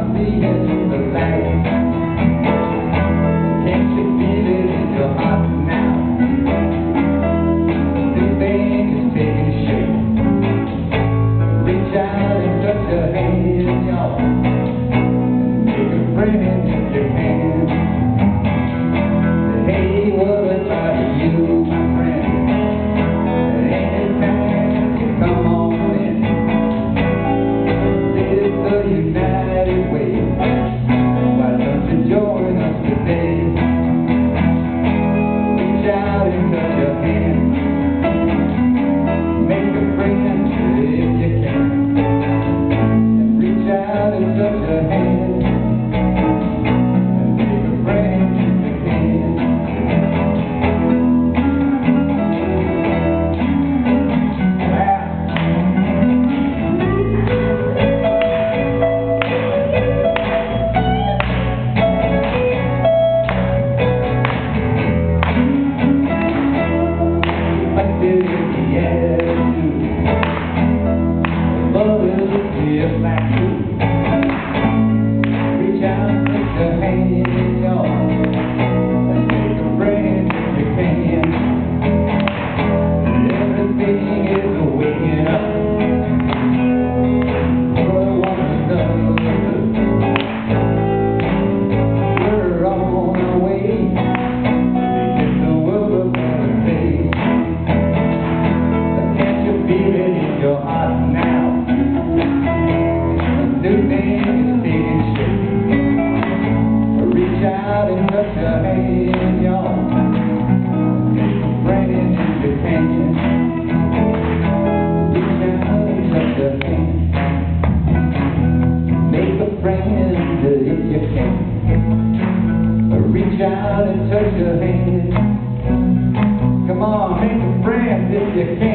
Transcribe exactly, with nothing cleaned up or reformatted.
seeing the light. Can't you feel it in your heart now? This thing is taking shape. Reach out and touch your hand, y'all. Make a friend if you can. Hey, what about you, my friend? Anytime you come on in. It's the United Way. Why don't you join us today? Reach out and touch your hand. Make a friend if you can. And reach out and touch your hand. And make a friend if you can. Reach out and touch your hand, y'all, and make a friend if you can. Everything is waking up for one another. We're on our way to the world of better days. Can't you feel it in your heart now? New thing is taking shape. Reach out and touch your hand, y'all. Make a friend if you can. Reach out and touch your hand. Make a friend if you can. Reach out and touch your hand. Come on, make a friend if you can.